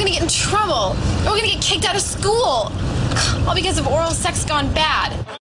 gonna get in trouble. Or we're gonna get kicked out of school. All because of oral sex gone bad.